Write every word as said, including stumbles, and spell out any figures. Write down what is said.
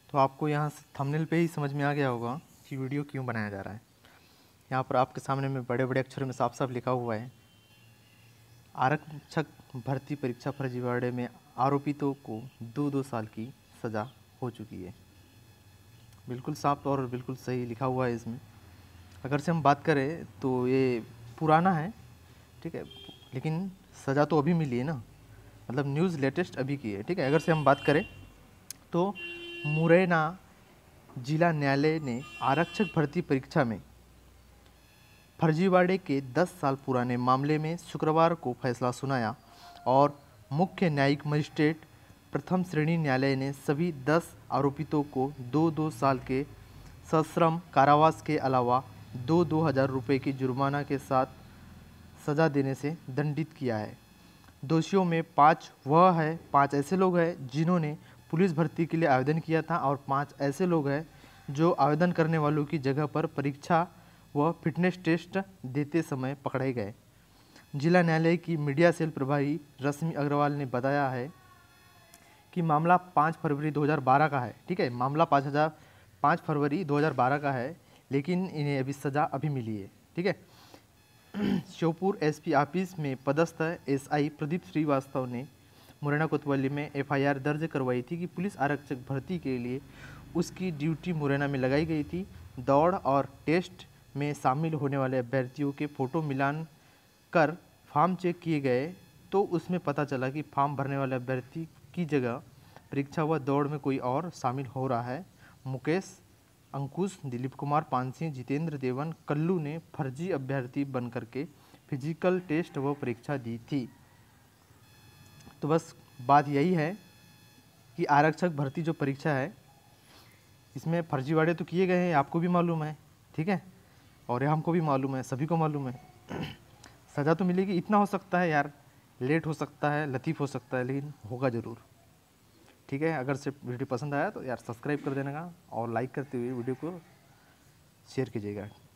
तो आपको यहाँ से थंबनेल पे ही समझ में आ गया होगा कि वीडियो क्यों बनाया जा रहा है। यहाँ पर आपके सामने में बड़े बड़े अक्षरों में साफ साफ लिखा हुआ है, आरक्षक भर्ती परीक्षा फर्जीवाड़े में आरोपितों को दो दो साल की सज़ा हो चुकी है। बिल्कुल साफ और बिल्कुल सही लिखा हुआ है इसमें। अगर से हम बात करें तो ये पुराना है, ठीक है, लेकिन सज़ा तो अभी मिली है ना, मतलब न्यूज़ लेटेस्ट अभी की है, ठीक है। अगर से हम बात करें तो मुरैना जिला न्यायालय ने आरक्षक भर्ती परीक्षा में फर्जीवाड़े के दस साल पुराने मामले में शुक्रवार को फैसला सुनाया और मुख्य न्यायिक मजिस्ट्रेट प्रथम श्रेणी न्यायालय ने सभी दस आरोपितों को दो दो साल के सश्रम कारावास के अलावा दो दो हज़ार रुपये की जुर्माना के साथ सज़ा देने से दंडित किया है। दोषियों में पाँच वह है पाँच ऐसे लोग हैं जिन्होंने पुलिस भर्ती के लिए आवेदन किया था और पाँच ऐसे लोग हैं जो आवेदन करने वालों की जगह पर परीक्षा व फिटनेस टेस्ट देते समय पकड़े गए। जिला न्यायालय की मीडिया सेल प्रभारी रश्मि अग्रवाल ने बताया है कि मामला पाँच फरवरी दो हज़ार बारह का है, ठीक है। मामला पाँच हज़ार पाँच फरवरी दो हज़ार बारह का है, लेकिन इन्हें अभी सज़ा अभी मिली है, ठीक है। श्योपुर एसपी ऑफिस में पदस्थ एसआई प्रदीप श्रीवास्तव ने मुरैना कोतवाली में एफआईआर दर्ज करवाई थी कि पुलिस आरक्षक भर्ती के लिए उसकी ड्यूटी मुरैना में लगाई गई थी। दौड़ और टेस्ट में शामिल होने वाले अभ्यर्थियों के फ़ोटो मिलान कर फॉर्म चेक किए गए तो उसमें पता चला कि फॉर्म भरने वाले अभ्यर्थी की जगह परीक्षा व दौड़ में कोई और शामिल हो रहा है। मुकेश, अंकुश, दिलीप कुमार पानसिंह, जितेंद्र देवन, कल्लू ने फर्जी अभ्यर्थी बन करके फिजिकल टेस्ट व परीक्षा दी थी। तो बस बात यही है कि आरक्षक भर्ती जो परीक्षा है इसमें फर्जीवाड़े तो किए गए हैं, आपको भी मालूम है, ठीक है, और हमको भी मालूम है, सभी को मालूम है। सज़ा तो मिलेगी, इतना हो सकता है यार, लेट हो सकता है, लतीफ़ हो सकता है, लेकिन होगा ज़रूर, ठीक है। अगर से वीडियो पसंद आया तो यार सब्सक्राइब कर देना और लाइक करते हुए वीडियो को शेयर कीजिएगा।